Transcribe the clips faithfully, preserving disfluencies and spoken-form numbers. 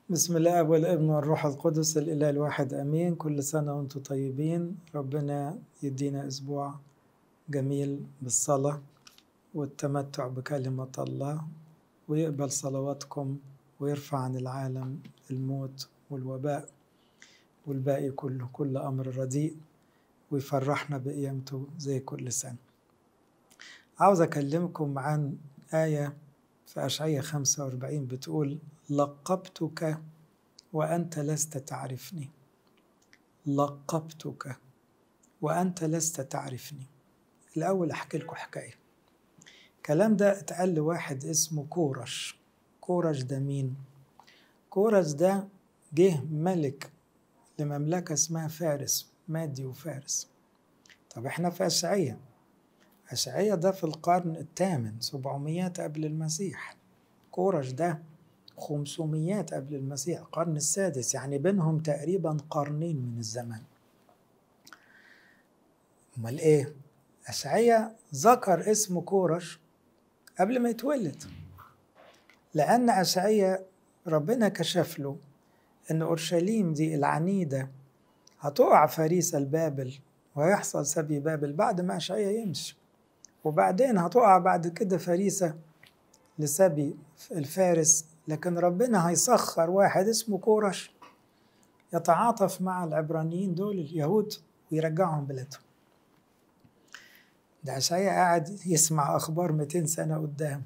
بسم الله والابن والروح القدس الإله الواحد أمين. كل سنة وأنتم طيبين. ربنا يدينا أسبوع جميل بالصلاة والتمتع بكلمة الله، ويقبل صلواتكم ويرفع عن العالم الموت والوباء والباقي كله، كل أمر رديء، ويفرحنا بقيامته زي كل سنة. عاوز أكلمكم عن آية في أشعية خمسة وأربعين بتقول: لقبتك وأنت لست تعرفني. لقبتك وأنت لست تعرفني. الأول أحكي لكم حكاية. الكلام ده اتقال لواحد اسمه كورش. كورش ده مين؟ كورش ده جه ملك لمملكة اسمها فارس، مادي وفارس. طب احنا في أشعية. أشعية ده في القرن الثامن، سبعميات قبل المسيح. كورش ده خمسميات قبل المسيح، القرن السادس، يعني بينهم تقريبا قرنين من الزمان. امال ايه؟ أشعية ذكر اسم كورش قبل ما يتولد، لأن أشعية ربنا كشف له إن أورشليم دي العنيدة هتقع فريسة لبابل، وهيحصل سبي بابل بعد ما أشعية يمشي، وبعدين هتقع بعد كده فريسة لسبي الفارس، لكن ربنا هيسخر واحد اسمه كورش يتعاطف مع العبرانيين دول اليهود ويرجعهم بلادهم. ده أشعياء قاعد يسمع أخبار مئتين سنة قدام.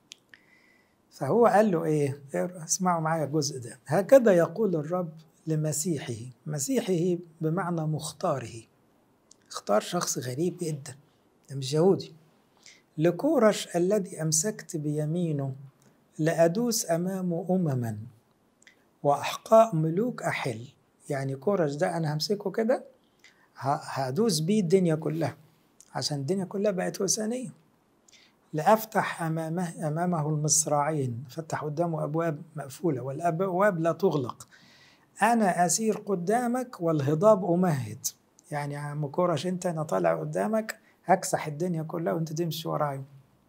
فهو قال له إيه؟ اسمعوا معايا الجزء ده. هكذا يقول الرب لمسيحه. مسيحه بمعنى مختاره. اختار شخص غريب جدا، ده مش يهودي. لكورش الذي أمسكت بيمينه لأدوس أمامه أمما وأحقاء ملوك أحل. يعني كورش ده أنا همسكه كده هدوس بيه الدنيا كلها، عشان الدنيا كلها بقت وثنية. لأفتح أمامه, أمامه المصراعين، فتح قدامه أبواب مقفولة والأبواب لا تغلق. أنا أسير قدامك والهضاب أمهد. يعني يا عم كورش أنت، أنا طالع قدامك هكسح الدنيا كلها وأنت تمشي وراي.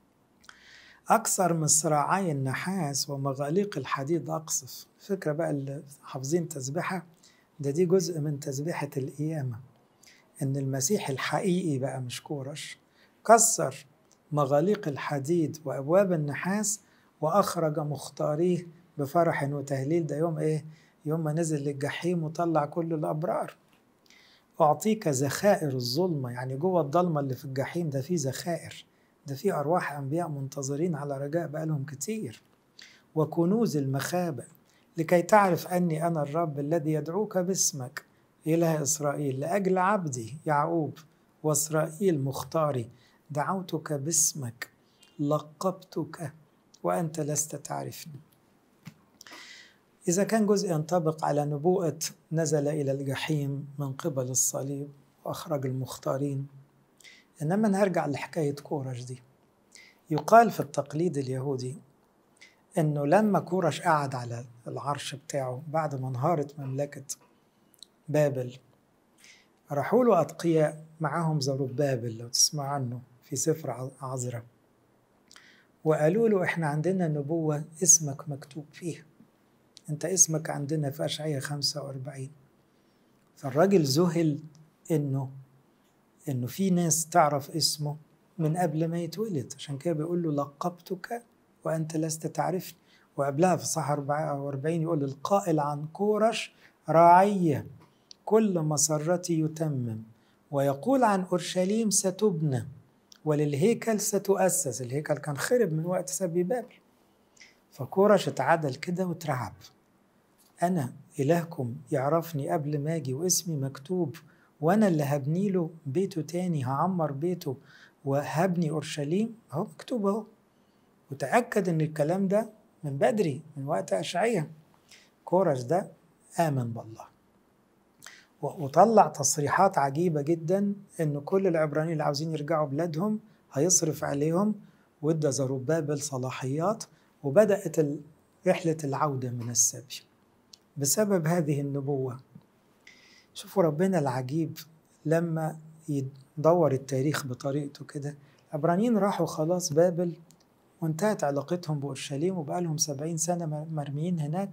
أكثر مصراعي النحاس ومغاليق الحديد أقصف. فكرة بقى اللي حافظين تسبيحة، ده دي جزء من تسبيحة القيامة، إن المسيح الحقيقي بقى مش كورش كسر مغاليق الحديد وأبواب النحاس وأخرج مختاريه بفرح وتهليل. ده يوم إيه؟ يوم ما نزل للجحيم وطلع كل الأبرار. أعطيك ذخائر الظلمة، يعني جوه الضلمة اللي في الجحيم ده في ذخائر، ده في أرواح أنبياء منتظرين على رجاء بقالهم كتير. وكنوز المخابئ، لكي تعرف أني أنا الرب الذي يدعوك باسمك إله إسرائيل، لأجل عبدي يعقوب وإسرائيل مختاري دعوتك باسمك، لقبتك وأنت لست تعرفني. إذا كان جزء ينطبق على نبوءة نزل إلى الجحيم من قبل الصليب وأخرج المختارين، إنما نرجع لحكاية كورش دي. يقال في التقليد اليهودي إنه لما كورش قعد على العرش بتاعه بعد ما انهارت مملكة بابل، راحوا له أتقياء معهم زربابل، لو تسمع عنه في سفر عزرا، وقالوا له إحنا عندنا نبوة اسمك مكتوب فيها، أنت اسمك عندنا في أشعية خمسة وأربعين. فالراجل ذهل إنه إنه في ناس تعرف اسمه من قبل ما يتولد، عشان كده بيقول له لقبتك وأنت لست تعرفني. وقبلها في صح أربعة وأربعين يقول القائل عن كورش راعية كل مسرتي يتمم، ويقول عن أورشليم ستبنى وللهيكل ستؤسس. الهيكل كان خرب من وقت سبي بابل. فكورش اتعدل كده وترعب، أنا إلهكم يعرفني قبل ما أجي واسمي مكتوب، وأنا اللي هبني له بيته تاني، هعمر بيته وهبني أورشليم، أهو مكتوب أهو. وتأكد إن الكلام ده من بدري، من وقت أشعية. كورش ده آمن بالله وطلع تصريحات عجيبة جدا إن كل العبرانيين اللي عاوزين يرجعوا بلادهم هيصرف عليهم، وادى زربابل صلاحيات، وبدأت رحلة العودة من السبي بسبب هذه النبوة. شوفوا ربنا العجيب لما يدور التاريخ بطريقته كده. العبرانيين راحوا خلاص بابل وانتهت علاقتهم بأورشليم، وبقى لهم سبعين سنة مرميين هناك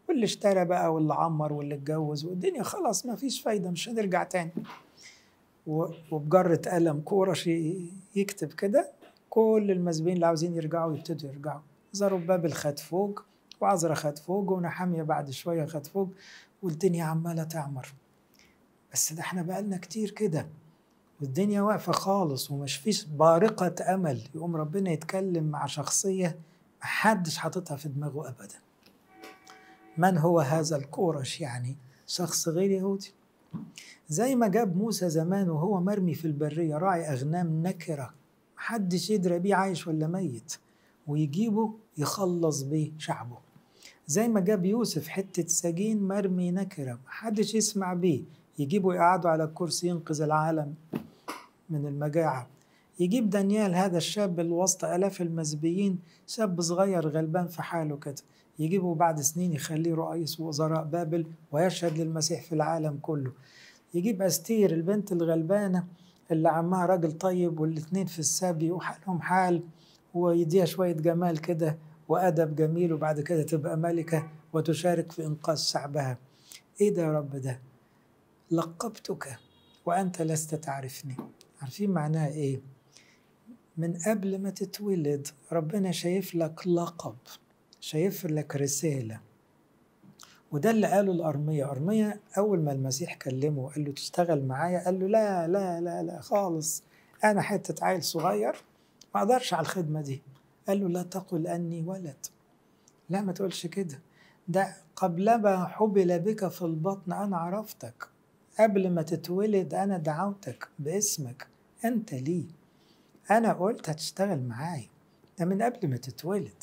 واللي اشترى بقى واللي عمر واللي اتجوز، والدنيا خلاص ما فيش فايدة، مش هنرجع تاني. وبجرة قلم كورش يكتب كده، كل المسبيين اللي عاوزين يرجعوا يبتدوا يرجعوا. زربابل خد فوق، وعزرا خد فوق، ونحامية بعد شوية خد فوق، والدنيا عمالة تعمر. بس ده احنا بقالنا كتير كده والدنيا واقفة خالص ومش فيش بارقة أمل. يقوم ربنا يتكلم مع شخصية محدش حاططها في دماغه أبدا. من هو هذا الكورش؟ يعني شخص غير يهودي. زي ما جاب موسى زمان وهو مرمي في البرية راعي أغنام نكرة، محدش يدري بيه عايش ولا ميت، ويجيبه يخلص بيه شعبه. زي ما جاب يوسف حتة سجين مرمي نكرة محدش يسمع بيه، يجيبه يقعده على الكرسي ينقذ العالم من المجاعة. يجيب دانيال هذا الشاب اللي وسط آلاف المسبيين، شاب صغير غلبان في حاله كده، يجيبه بعد سنين يخليه رئيس وزراء بابل ويشهد للمسيح في العالم كله. يجيب أستير البنت الغلبانة اللي عمها راجل طيب والاتنين في السبي وحالهم حال، ويديها شوية جمال كده وأدب جميل، وبعد كده تبقى ملكة وتشارك في إنقاذ شعبها. إيه ده يا رب ده؟ لقبتك وأنت لست تعرفني. عارفين معناها إيه؟ من قبل ما تتولد ربنا شايف لك لقب، شايف لك رسالة. وده اللي قاله الأرمية. أرمية أول ما المسيح كلمه وقال له تشتغل معايا، قال له لا لا لا لا خالص، أنا حتة عيل صغير ما أقدرش على الخدمة دي. قال له لا تقل أني ولد، لا ما تقولش كده، ده قبل ما حبل بك في البطن أنا عرفتك، قبل ما تتولد أنا دعوتك باسمك، أنت لي، أنا قلت هتشتغل معايا، ده من قبل ما تتولد.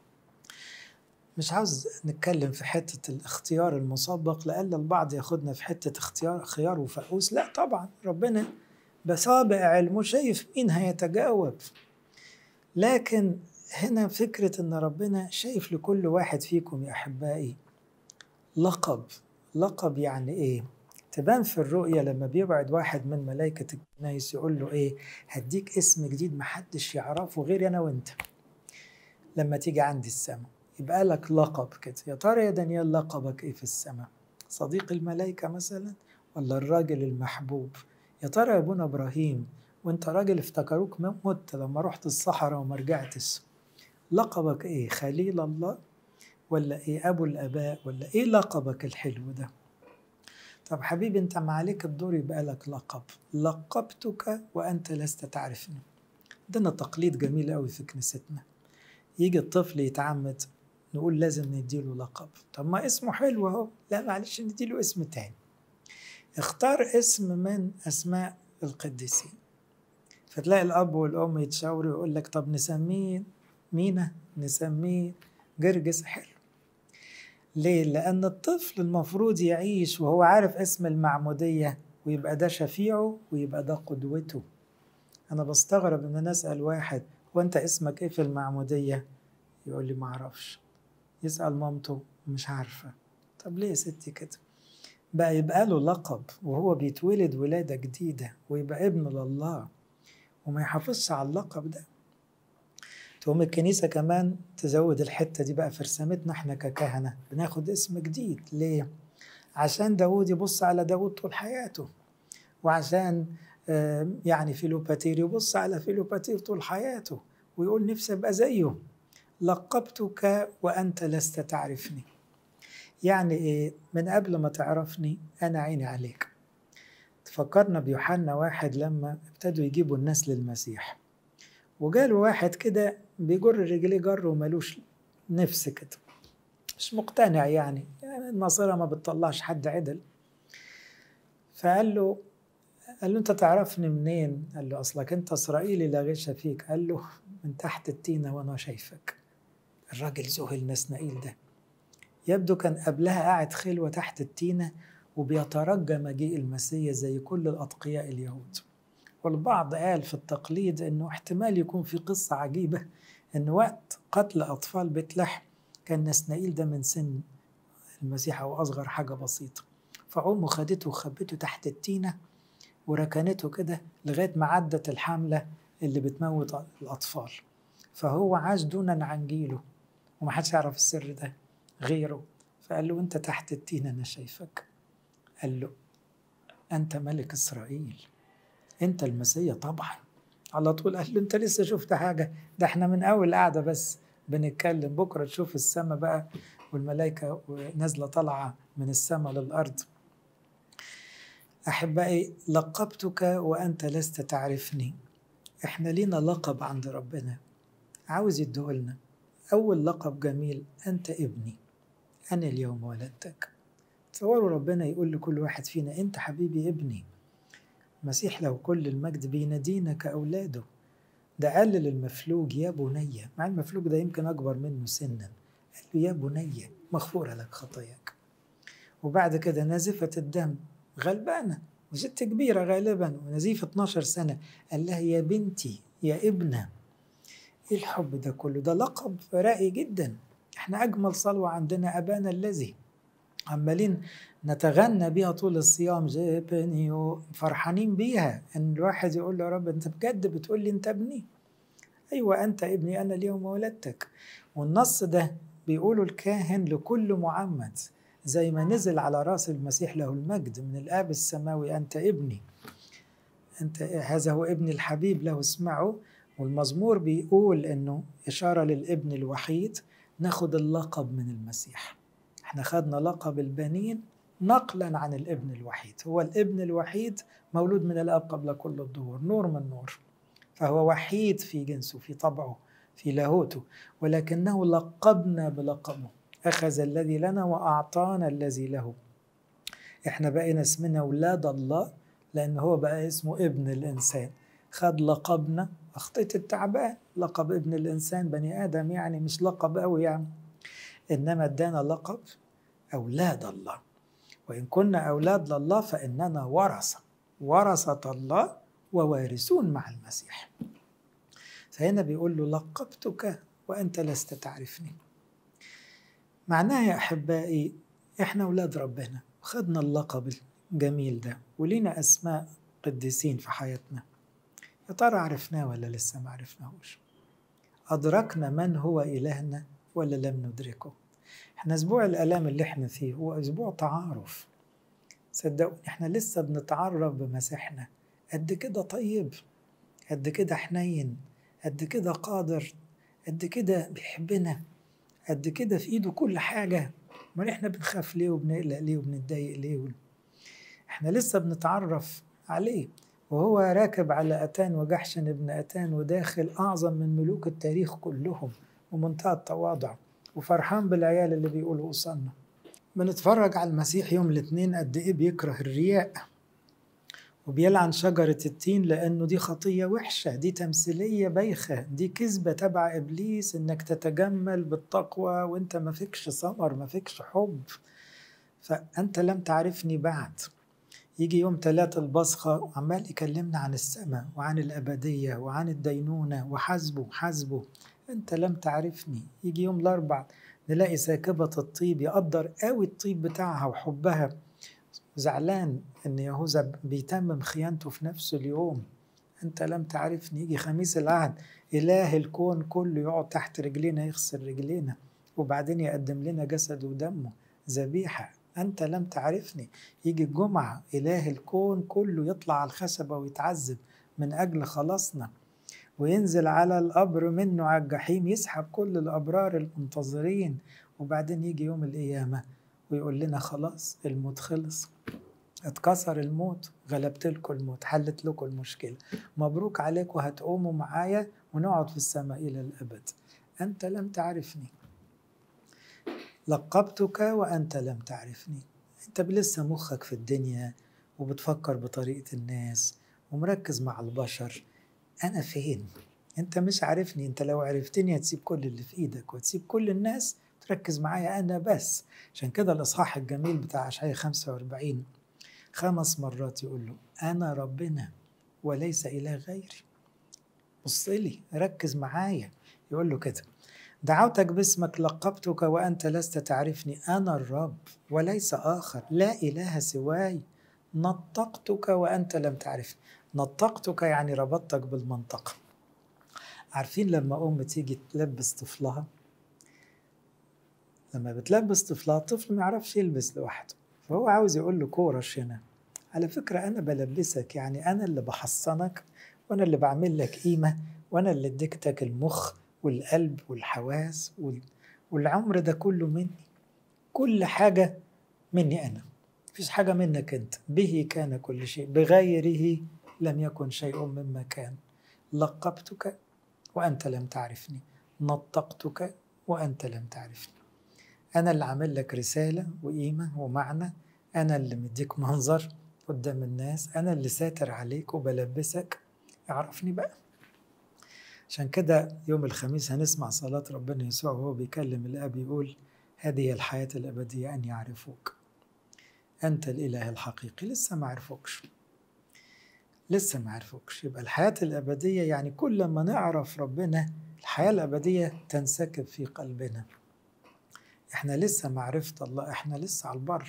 مش عاوز نتكلم في حتة الاختيار المسبق لألا البعض ياخدنا في حتة اختيار خيار وفقوس. لا طبعا، ربنا بسابق علمه شايف مين هيتجاوب. لكن هنا فكرة ان ربنا شايف لكل واحد فيكم يا أحبائي لقب. لقب يعني ايه؟ تبان في الرؤية لما بيبعد واحد من ملائكة الكنايس يقول له ايه؟ هديك اسم جديد محدش يعرفه غير انا وانت لما تيجي عندي السماء، يبقى لك لقب كده. يا ترى يا دانيال لقبك ايه في السماء؟ صديق الملائكة مثلا، ولا الراجل المحبوب؟ يا ترى يا ابونا ابراهيم وانت راجل افتكروك مت لما رحت الصحراء وما رجعتش، لقبك ايه؟ خليل الله، ولا ايه ابو الاباء، ولا ايه لقبك الحلو ده؟ طب حبيبي انت ما عليك الدور يبقى لك لقب. لقبتك وانت لست تعرفني. عندنا تقليد جميل قوي في كنيستنا، يجي الطفل يتعمد نقول لازم نديله لقب. طب ما اسمه حلو اهو، لا معلش نديله اسم تاني. اختار اسم من اسماء القديسين. فتلاقي الاب والام يتشاوروا يقول لك طب نسميه مينا، نسميه جرجس. حلو. ليه؟ لان الطفل المفروض يعيش وهو عارف اسم المعمودية، ويبقى ده شفيعه ويبقى ده قدوته. انا بستغرب ان انا اسال واحد وانت اسمك ايه في المعمودية، يقول لي ما اعرفش. يسأل مامته مش عارفة. طب ليه يا ستي كده؟ بقى يبقى له لقب وهو بيتولد ولادة جديدة ويبقى ابن لله وما يحافظش على اللقب ده. تقوم الكنيسة كمان تزود الحتة دي بقى في رسامتنا احنا ككهنة، بناخد اسم جديد. ليه؟ عشان داود يبص على داود طول حياته، وعشان يعني فيلوباتير يبص على فيلوباتير طول حياته ويقول نفسي ابقى زيه. لقبتك وأنت لست تعرفني. يعني إيه؟ من قبل ما تعرفني أنا عيني عليك. تفكرنا بيوحنا واحد لما ابتدوا يجيبوا الناس للمسيح، وجاله واحد كده بيجر رجليه جر وملوش نفس كده، مش مقتنع يعني, يعني الناصرة ما بتطلعش حد عدل. فقال له قال له أنت تعرفني منين؟ قال له أصلك أنت إسرائيلي لا غش فيك. قال له من تحت التينة وأنا شايفك. الراجل ذهل نسنائيل ده، يبدو كان قبلها قاعد خلوة تحت التينة وبيترجى مجيء المسيح زي كل الأتقياء اليهود. والبعض قال في التقليد أنه احتمال يكون في قصة عجيبة، أن وقت قتل أطفال بيت لحم كان نسنائيل ده من سن المسيح أو أصغر حاجة بسيطة، فأمه خدته وخبته تحت التينة وركنته كده لغاية ما عدت الحملة اللي بتموت الأطفال. فهو عاش دونا عن جيله ومحدش يعرف السر ده غيره. فقال له أنت تحت التين أنا شايفك. قال له أنت ملك إسرائيل، أنت المسيح طبعا. على طول قال له أنت لسه شفت حاجة؟ ده احنا من أول قاعدة بس بنتكلم، بكرة تشوف السماء بقى والملائكة نازلة طالعة من السماء للأرض. أحبائي لقبتك وأنت لست تعرفني. احنا لينا لقب عند ربنا عاوز يديهولنا. أول لقب جميل، أنت ابني أنا اليوم ولدتك. تصوروا ربنا يقول لكل واحد فينا أنت حبيبي ابني. المسيح له كل المجد بينادينا كأولاده. ده قال للمفلوج يا بني، مع المفلوج ده يمكن أكبر منه سنا، قال له يا بني مغفورة لك خطاياك. وبعد كده نازفة الدم غلبانة وست كبيرة غالبا ونزيفة اتناشر سنة، قال لها يا بنتي يا ابنة. ايه الحب ده كله؟ ده لقب راقي جدا. احنا أجمل صلوة عندنا أبانا الذي، عمالين نتغنى بيها طول الصيام، جيبني، فرحانين بيها ان الواحد يقول له يا رب انت بجد بتقول لي انت ابني؟ ايوه انت ابني انا اليوم ولدتك. والنص ده بيقوله الكاهن لكل معمد، زي ما نزل على راس المسيح له المجد من الاب السماوي انت ابني، انت هذا هو ابني الحبيب له اسمعه. والمزمور بيقول انه اشاره للابن الوحيد، ناخد اللقب من المسيح. احنا خدنا لقب البنين نقلا عن الابن الوحيد. هو الابن الوحيد مولود من الاب قبل كل الدهور، نور من نور، فهو وحيد في جنسه في طبعه في لاهوته، ولكنه لقبنا بلقبه، أخذ الذي لنا وأعطانا الذي له. احنا بقينا اسمنا أولاد الله لأن هو بقى اسمه ابن الإنسان. خد لقبنا، أخطيت التعبان، لقب ابن الإنسان بني آدم يعني مش لقب أوي يعني، إنما ادانا لقب أولاد الله. وإن كنا أولاد لله فإننا ورثة، ورثة الله ووارثون مع المسيح. فهنا بيقول له لقبتك وأنت لست تعرفني. معناها يا أحبائي إحنا أولاد ربنا وخدنا اللقب الجميل ده ولينا أسماء قديسين في حياتنا. يا ترى عرفناه ولا لسه ما عرفناهوش؟ أدركنا من هو إلهنا ولا لم ندركه؟ إحنا أسبوع الآلام اللي إحنا فيه هو أسبوع تعارف. صدقوني إحنا لسه بنتعرف بمسيحنا. قد كده طيب، قد كده حنين، قد كده قادر، قد كده بيحبنا، قد كده في ايده كل حاجة. ما احنا بنخاف ليه وبنقلق ليه وبنتضايق ليه؟ احنا لسه بنتعرف عليه. وهو راكب على أتان وجحشن ابن أتان وداخل أعظم من ملوك التاريخ كلهم ومنتهى التواضع وفرحان بالعيال اللي بيقولوا وصلنا. بنتفرج على المسيح يوم الاثنين قد ايه بيكره الرياء وبيلعن شجرة التين لأنه دي خطية وحشة، دي تمثيلية بايخة، دي كذبة تبع إبليس إنك تتجمل بالتقوى وإنت ما فيكش ثمر ما فيكش حب، فأنت لم تعرفني بعد. يجي يوم ثلاثة البصخة وعمال يكلمنا عن السماء وعن الأبدية وعن الدينونة وحسبه حسبه، أنت لم تعرفني. يجي يوم الأربع نلاقي ساكبة الطيب يقدر قوي الطيب بتاعها وحبها، زعلان ان يهوذا بيتمم خيانته في نفس اليوم، انت لم تعرفني. يجي خميس العهد اله الكون كله يقعد تحت رجلينا يغسل رجلينا وبعدين يقدم لنا جسد ودمه ذبيحه، انت لم تعرفني. يجي الجمعه اله الكون كله يطلع على الخشبه ويتعذب من اجل خلاصنا وينزل على القبر منه على الجحيم يسحب كل الابرار المنتظرين، وبعدين يجي يوم القيامه ويقول لنا خلاص الموت خلص، اتكسر الموت، غلبت لكم الموت، حلت لكم المشكلة، مبروك عليكم هتقوموا معايا ونقعد في السماء إلى الأبد. أنت لم تعرفني، لقبتك وأنت لم تعرفني. أنت لسه مخك في الدنيا وبتفكر بطريقة الناس ومركز مع البشر. أنا فين؟ أنت مش عارفني. أنت لو عرفتني هتسيب كل اللي في إيدك وتسيب كل الناس تركز معايا أنا بس. عشان كده الإصحاح الجميل بتاع أشعياء خمسة وأربعين خمس مرات يقول له أنا ربنا وليس إله غيري. بص لي، ركز معايا. يقول له كده دعوتك باسمك لقبتك وأنت لست تعرفني، أنا الرب وليس آخر، لا إله سواي، نطقتك وأنت لم تعرفني. نطقتك يعني ربطتك بالمنطقة. عارفين لما أم تيجي تلبس طفلها لما بتلبس طفلها، الطفل ما يعرفش يلبس لوحده، فهو عاوز يقول له كورش هنا، على فكرة أنا بلبسك، يعني أنا اللي بحصنك، وأنا اللي بعمل لك قيمة، وأنا اللي اديتك المخ والقلب والحواس وال... والعمر ده كله مني، كل حاجة مني أنا، مفيش حاجة منك أنت. به كان كل شيء، بغيره لم يكن شيء مما كان. لقبتك وأنت لم تعرفني، نطقتك وأنت لم تعرفني. أنا اللي عامل لك رسالة وقيمة ومعنى، أنا اللي مديك منظر قدام الناس، أنا اللي ساتر عليك وبلبسك، اعرفني بقى. عشان كده يوم الخميس هنسمع صلاة ربنا يسوع وهو بيكلم الآب يقول: هذه الحياة الأبدية أن يعرفوك أنت الإله الحقيقي. لسه ما عرفوكش، لسه ما عرفوكش. يبقى الحياة الأبدية يعني كل ما نعرف ربنا الحياة الأبدية تنسكب في قلبنا. احنا لسه معرفة الله، احنا لسه على البر.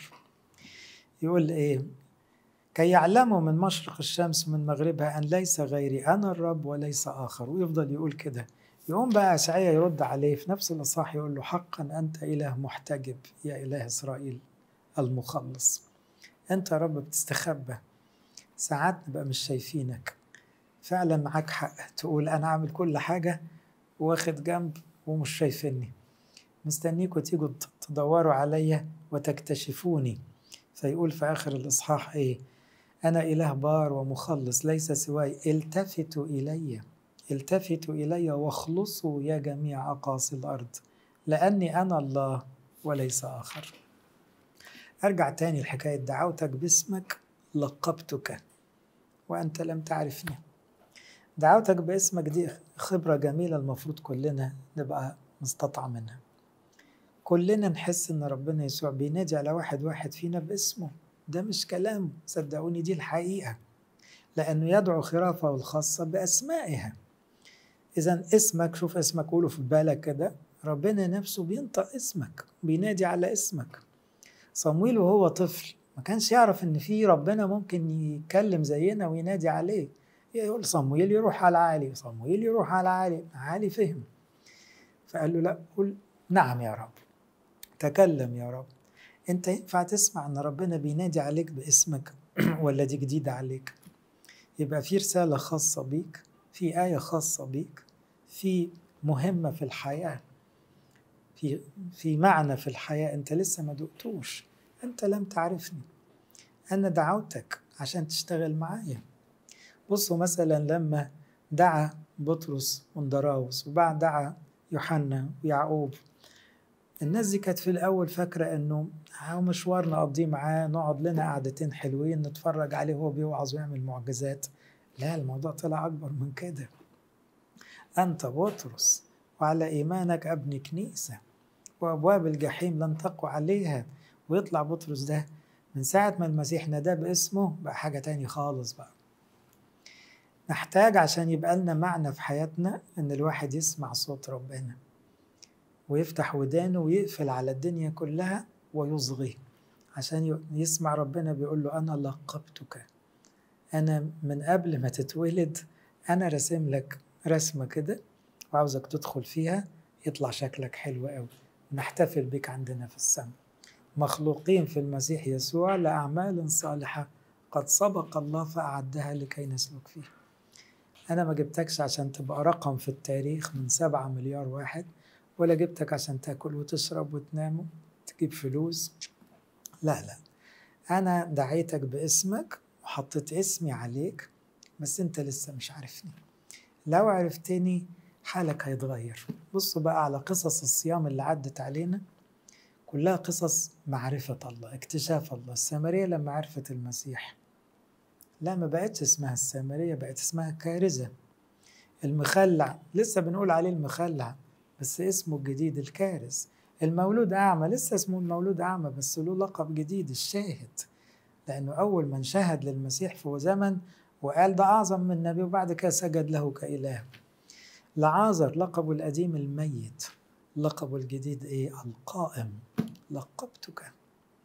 يقول ايه؟ كي يعلموا من مشرق الشمس ومن مغربها أن ليس غيري أنا الرب وليس آخر. ويفضل يقول كده. يقوم بقى أشعياء يرد عليه في نفس الإصحاح يقول له: حقا أنت إله محتجب يا إله إسرائيل المخلص. أنت يا رب بتستخبى، ساعات نبقى مش شايفينك. فعلا معاك حق تقول أنا عامل كل حاجة واخد جنب ومش شايفيني، مستنيكوا تيجوا تدوروا عليا وتكتشفوني. فيقول في آخر الإصحاح إيه؟ أنا إله بار ومخلص ليس سواي، التفتوا إلي، التفتوا إلي واخلصوا يا جميع أقاصي الأرض، لأني أنا الله وليس آخر. أرجع تاني لحكاية دعوتك باسمك، لقبتك وأنت لم تعرفني. دعوتك باسمك دي خبرة جميلة، المفروض كلنا نبقى مستطعم منها. كلنا نحس إن ربنا يسوع بينادي على واحد واحد فينا باسمه. ده مش كلام، صدقوني دي الحقيقة، لأنه يدعو خرافه الخاصة بأسمائها. إذا اسمك، شوف اسمك قوله في بالك كده، ربنا نفسه بينطق اسمك، بينادي على اسمك. صمويل وهو طفل ما كانش يعرف إن في ربنا ممكن يتكلم زينا وينادي عليه. يقول صمويل يروح على عالي، صمويل يروح على عالي. عالي فهم، فقال له: لا، قل نعم يا رب، تكلم يا رب. انت ينفع تسمع ان ربنا بينادي عليك باسمك ولا دي جديدة عليك؟ يبقى في رسالة خاصة بيك، في آية خاصة بيك، في مهمة في الحياة، في في معنى في الحياة انت لسه ما دقتوش. انت لم تعرفني، انا دعوتك عشان تشتغل معايا. بصوا مثلا لما دعا بطرس وندراوس وبعد دعا يوحنا ويعقوب، الناس دي كانت في الأول فاكرة إنه هو مشوار نقضيه معاه، نقعد لنا قعدتين حلوين نتفرج عليه وهو بيوعظ ويعمل معجزات. لا، الموضوع طلع أكبر من كده. أنت بطرس وعلى إيمانك أبني كنيسة وأبواب الجحيم لن تقوى عليها. ويطلع بطرس ده من ساعة ما المسيح ناداه باسمه بقى حاجة تاني خالص. بقى نحتاج عشان يبقى لنا معنى في حياتنا إن الواحد يسمع صوت ربنا ويفتح ودانه ويقفل على الدنيا كلها ويصغي عشان يسمع ربنا بيقول له: أنا لقبتك، أنا من قبل ما تتولد أنا رسم لك رسمة كده وعاوزك تدخل فيها يطلع شكلك حلو قوي، نحتفل بك عندنا في السماء، مخلوقين في المسيح يسوع لأعمال صالحة قد سبق الله فأعدها لكي نسلك فيها. أنا ما جبتكش عشان تبقى رقم في التاريخ من سبعة مليار واحد، ولا جبتك عشان تاكل وتشرب وتنام تجيب فلوس. لا لا، أنا دعيتك باسمك وحطيت اسمي عليك، بس أنت لسه مش عارفني. لو عرفتني حالك هيتغير. بصوا بقى على قصص الصيام اللي عدت علينا، كلها قصص معرفة الله، اكتشاف الله. السامرية لما عرفت المسيح، لا ما بقتش اسمها السامرية، بقت اسمها كارزة. المخلع لسه بنقول عليه المخلع بس اسمه الجديد الكارز. المولود أعمى لسه اسمه المولود أعمى بس له لقب جديد، الشاهد، لأنه أول من شهد للمسيح في زمن وقال ده أعظم من النبي، وبعد كده سجد له كإله. لعازر لقبه القديم الميت، لقبه الجديد إيه؟ القائم، لقبتك.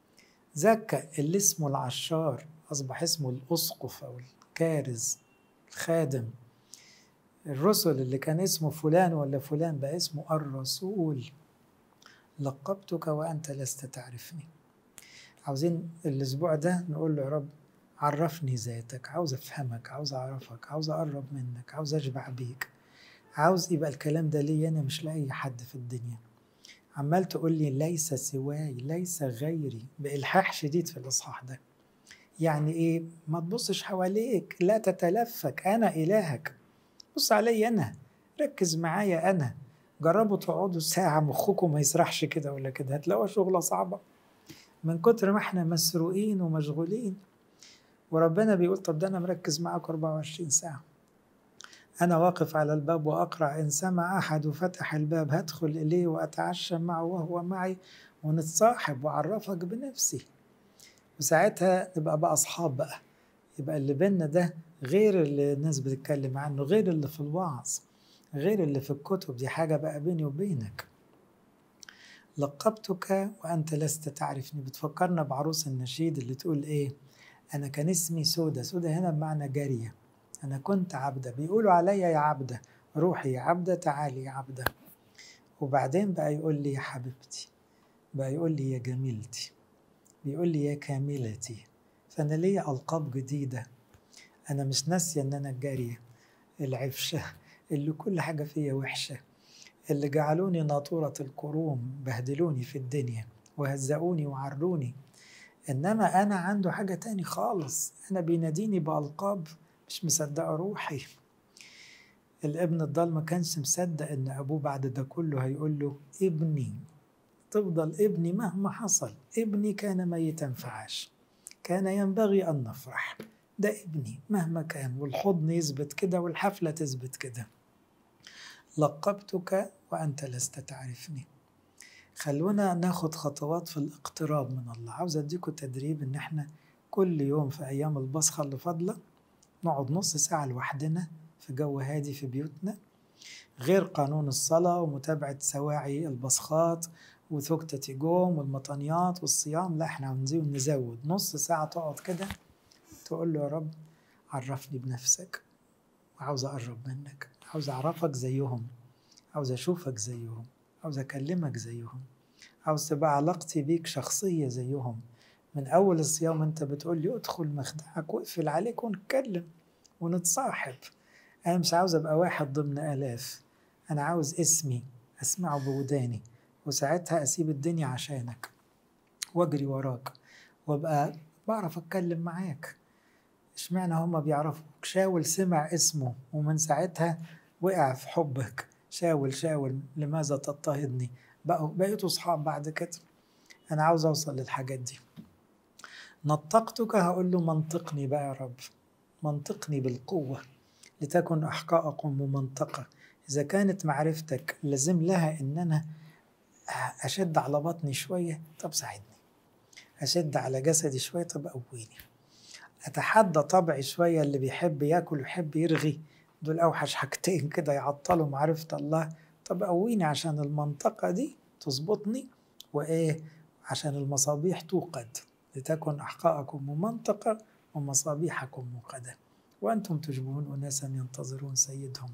زكا اللي اسمه العشار أصبح اسمه الأسقف أو الكارز الخادم. الرسل اللي كان اسمه فلان ولا فلان بقى اسمه الرسول. لقبتك وأنت لست تعرفني. عاوزين الأسبوع ده نقول له يا رب عرفني ذاتك، عاوز أفهمك، عاوز أعرفك، عاوز أقرب منك، عاوز أشبع بيك، عاوز يبقى الكلام ده لي أنا مش لأي حد في الدنيا. عمال تقول لي ليس سواي، ليس غيري، بإلحاح شديد في الإصحاح ده. يعني إيه؟ ما تبصش حواليك، لا تتلفك، أنا إلهك. بص علي أنا، ركز معايا أنا. جربوا تقعدوا ساعة مخكم ما يسرحش كده ولا كده، هتلاقوا شغلة صعبة من كتر ما احنا مسروقين ومشغولين. وربنا بيقول طب ده أنا مركز معاك أربعة وعشرين ساعة. أنا واقف على الباب وأقرع، إن سمع أحد فتح الباب هدخل إليه وأتعشى معه وهو معي، ونتصاحب وأعرفك بنفسي. وساعتها نبقى بقى أصحاب بقى، يبقى اللي بينا ده غير اللي الناس بتتكلم عنه، غير اللي في الوعظ، غير اللي في الكتب. دي حاجة بقى بيني وبينك. لقبتك وأنت لست تعرفني. بتفكرنا بعروس النشيد اللي تقول إيه؟ أنا كان اسمي سودة. سودة هنا بمعنى جارية. أنا كنت عبدة، بيقولوا عليا يا عبدة، روحي يا عبدة، تعالي يا عبدة. وبعدين بقى يقول لي يا حبيبتي، بقى يقول لي يا جميلتي، بيقول لي يا كاملتي. فأنا ليا ألقاب جديدة. أنا مش ناسية إن أنا الجارية العفشة اللي كل حاجة فيا وحشة، اللي جعلوني ناطورة الكروم، بهدلوني في الدنيا وهزقوني وعروني. إنما أنا عنده حاجة تاني خالص، أنا بيناديني بألقاب مش مصدقة روحي. الابن الضال ما كانش مصدق إن أبوه بعد ده كله هيقول له ابني، تفضل ابني مهما حصل. ابني كان ميتا فعاش، كان ينبغي أن نفرح. ده ابني مهما كان، والحضن يثبت كده والحفلة تثبت كده. لقبتك وأنت لست تعرفني. خلونا ناخد خطوات في الاقتراب من الله. عاوز أديكم تدريب إن احنا كل يوم في أيام البصخة اللي فاضلة نقعد نص ساعة لوحدنا في جو هادي في بيوتنا، غير قانون الصلاة ومتابعة سواعي البصخات وثكتة جوم والمطانيات والصيام. لا، احنا عاوزين نزود نص ساعة تقعد كده تقول له يا رب عرفني بنفسك، وعاوز أقرب منك، عاوز أعرفك زيهم، عاوز أشوفك زيهم، عاوز أكلمك زيهم، عاوز تبقى علاقتي بيك شخصية زيهم. من أول الصيام أنت بتقول لي ادخل مخدعك واقفل عليك ونتكلم ونتصاحب. أنا مش عاوز أبقى واحد ضمن آلاف، أنا عاوز اسمي أسمعه بوداني، وساعتها أسيب الدنيا عشانك وأجري وراك وأبقى بعرف أتكلم معاك. اشمعنى هما بيعرفوك؟ شاول سمع اسمه ومن ساعتها وقع في حبك. شاول شاول لماذا تضطهدني؟ بقوا بقيتوا صحاب بعد كده. أنا عاوز أوصل للحاجات دي. نطقتك، هقول له منطقني بقى يا رب، منطقني بالقوة لتكن أحقائكم ممنطقة. إذا كانت معرفتك لازم لها إن أنا أشد على بطني شوية، طب ساعدني. أشد على جسدي شوية، طب قويني. أتحدى طبعي شوية، اللي بيحب ياكل ويحب يرغي، دول أوحش حاجتين كده يعطلوا معرفة الله. طب قويني عشان المنطقة دي تظبطني، وإيه؟ عشان المصابيح توقد، لتكن أحقائكم ممنطقة ومصابيحكم موقدة وأنتم تشبهون أناسا ينتظرون سيدهم.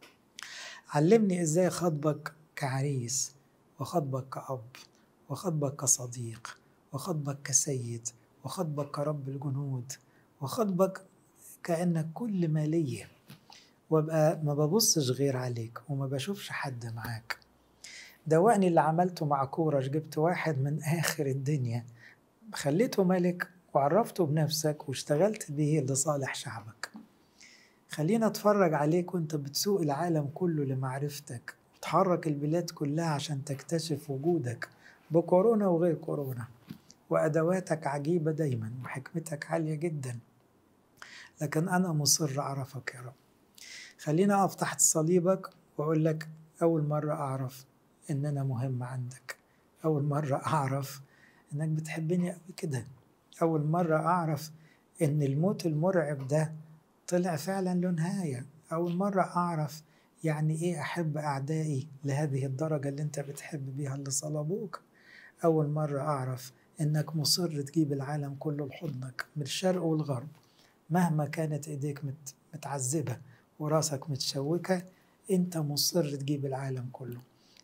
علمني إزاي خطبك كعريس، وخطبك كأب، وخطبك كصديق، وخطبك كسيد، وخطبك كرب الجنود، وخطبك كأنك كل ما ليا، وابقى ما ببصش غير عليك وما بشوفش حد معاك. دوقني اللي عملته مع كورش، جبت واحد من آخر الدنيا خليته ملك وعرفته بنفسك واشتغلت به لصالح شعبك. خلينا اتفرج عليك وانت بتسوق العالم كله لمعرفتك، وتحرك البلاد كلها عشان تكتشف وجودك بكورونا وغير كورونا. وأدواتك عجيبة دايما وحكمتك عالية جدا، لكن أنا مصر أعرفك يا رب. خلينا أقف تحت صليبك وأقول لك أول مرة أعرف إن أنا مهم عندك، أول مرة أعرف إنك بتحبني قوي كده، أول مرة أعرف إن الموت المرعب ده طلع فعلا له نهاية، أول مرة أعرف يعني إيه أحب أعدائي لهذه الدرجة اللي أنت بتحب بيها اللي صلبوك. أول مرة أعرف إنك مصر تجيب العالم كله لحضنك من الشرق والغرب، مهما كانت إيديك متعذبة وراسك متشوكة، أنت مصر تجيب العالم كله.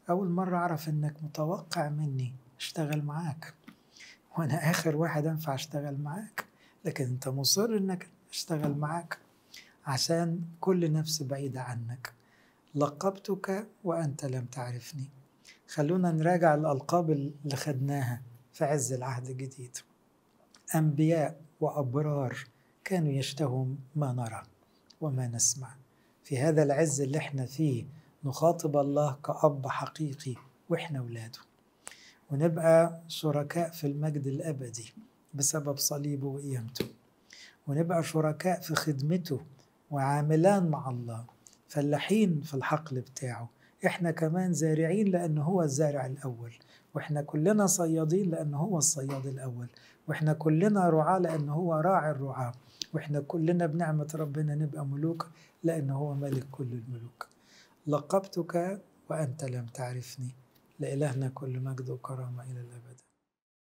أول مرة أعرف إنك متوقع مني أشتغل معاك، وأنا آخر واحد أنفع أشتغل معاك، لكن أنت مصر إنك أشتغل معاك عشان كل نفس بعيدة عنك. لقبتك وأنت لم تعرفني. خلونا نراجع الألقاب اللي خدناها في عز العهد الجديد. أنبياء وأبرار كانوا يشتهوا ما نرى وما نسمع. في هذا العز اللي احنا فيه نخاطب الله كأب حقيقي وإحنا ولاده، ونبقى شركاء في المجد الأبدي بسبب صليبه وقيامته، ونبقى شركاء في خدمته وعاملان مع الله، فلاحين في الحقل بتاعه. احنا كمان زارعين لأنه هو الزارع الأول، واحنا كلنا صيادين لأنه هو الصياد الأول، واحنا كلنا رعاة لأنه هو راعي الرعاة، واحنا كلنا بنعمة ربنا نبقى ملوك لأنه هو ملك كل الملوك. لقبتك وأنت لم تعرفني. لإلهنا كل مجد وكرامة إلى الأبد.